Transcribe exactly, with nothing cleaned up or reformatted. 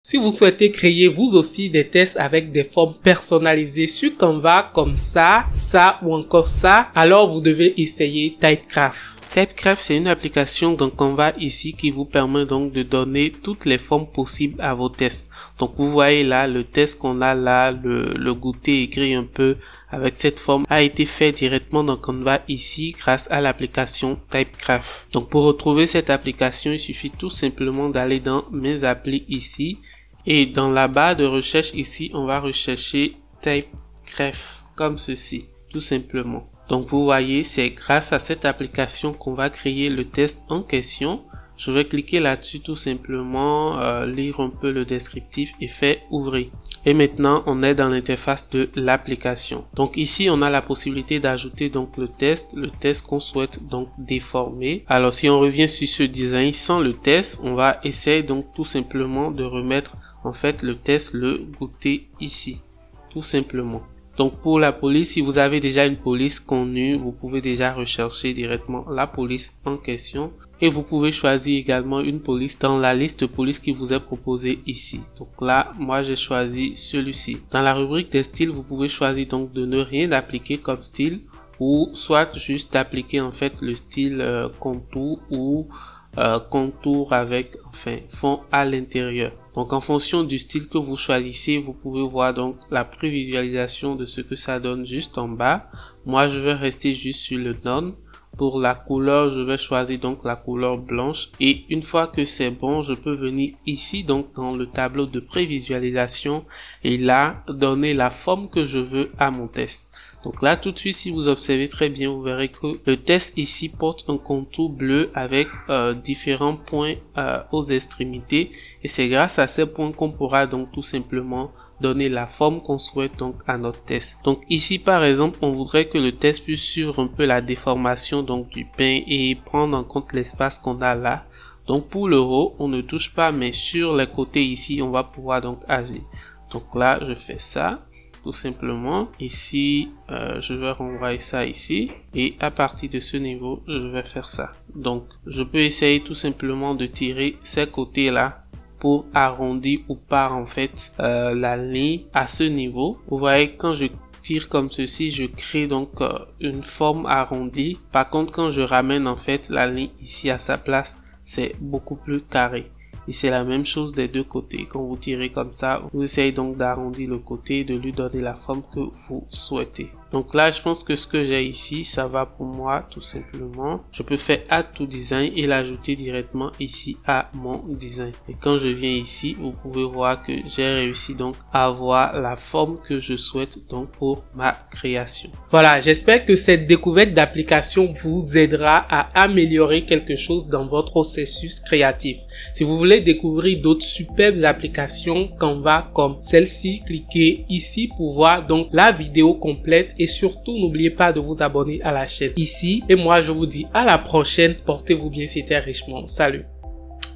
Si vous souhaitez créer vous aussi des tests avec des formes personnalisées sur Canva comme ça, ça ou encore ça, alors vous devez essayer Typecraft. Typecraft, c'est une application dans Canva ici qui vous permet donc de donner toutes les formes possibles à vos tests. Donc vous voyez là, le test qu'on a là, le, le goûter écrit un peu avec cette forme a été fait directement dans Canva ici grâce à l'application Typecraft. Donc pour retrouver cette application, il suffit tout simplement d'aller dans mes applis ici et dans la barre de recherche ici, on va rechercher Typecraft comme ceci, tout simplement. Donc vous voyez, c'est grâce à cette application qu'on va créer le test en question. Je vais cliquer là-dessus tout simplement, euh, lire un peu le descriptif et faire ouvrir. Et maintenant, on est dans l'interface de l'application. Donc ici, on a la possibilité d'ajouter donc le test, le test qu'on souhaite donc déformer. Alors si on revient sur ce design sans le test, on va essayer donc tout simplement de remettre en fait le test, le goûter ici, tout simplement. Donc pour la police, si vous avez déjà une police connue, vous pouvez déjà rechercher directement la police en question. Et vous pouvez choisir également une police dans la liste de police qui vous est proposée ici. Donc là, moi j'ai choisi celui-ci. Dans la rubrique des styles, vous pouvez choisir donc de ne rien appliquer comme style, ou soit juste d'appliquer en fait le style euh, contour ou Euh, contour avec enfin fond à l'intérieur. Donc en fonction du style que vous choisissez, vous pouvez voir donc la prévisualisation de ce que ça donne juste en bas. Moi je vais rester juste sur le none. Pour la couleur, je vais choisir donc la couleur blanche, et une fois que c'est bon, je peux venir ici donc dans le tableau de prévisualisation et là donner la forme que je veux à mon test. Donc là tout de suite, si vous observez très bien, vous verrez que le test ici porte un contour bleu avec euh, différents points euh, aux extrémités, et c'est grâce à ces points qu'on pourra donc tout simplement donner la forme qu'on souhaite donc à notre test. Donc ici par exemple, on voudrait que le test puisse suivre un peu la déformation donc du pain et prendre en compte l'espace qu'on a là. Donc pour le haut, on ne touche pas, mais sur les côtés ici, on va pouvoir donc agir. Donc là, je fais ça. Tout simplement, ici euh, je vais renvoyer ça ici, et à partir de ce niveau je vais faire ça. Donc je peux essayer tout simplement de tirer ces côtés là pour arrondir ou pas en fait euh, la ligne à ce niveau. Vous voyez, quand je tire comme ceci, je crée donc euh, une forme arrondie. Par contre, quand je ramène en fait la ligne ici à sa place, c'est beaucoup plus carré. Et c'est la même chose des deux côtés. Quand vous tirez comme ça, vous essayez donc d'arrondir le côté et de lui donner la forme que vous souhaitez. Donc là, je pense que ce que j'ai ici, ça va pour moi tout simplement. Je peux faire Add to Design et l'ajouter directement ici à mon design. Et quand je viens ici, vous pouvez voir que j'ai réussi donc à avoir la forme que je souhaite donc pour ma création. Voilà, j'espère que cette découverte d'application vous aidera à améliorer quelque chose dans votre processus créatif. Si vous voulez découvrir d'autres superbes applications Canva comme celle-ci, cliquez ici pour voir donc la vidéo complète, et surtout n'oubliez pas de vous abonner à la chaîne ici, et moi je vous dis à la prochaine. Portez-vous bien, c'était Richemont. Salut.